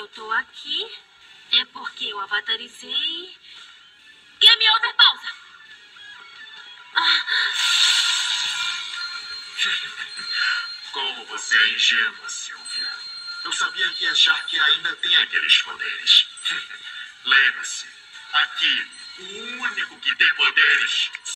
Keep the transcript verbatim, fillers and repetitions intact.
eu tô aqui, é porque eu avatarizei... Game over, pausa! Ah. Como você é ingênua, Sylvia. Eu sabia que a Shark ainda tem aqueles poderes. Lembre-se, aqui, o único que tem poderes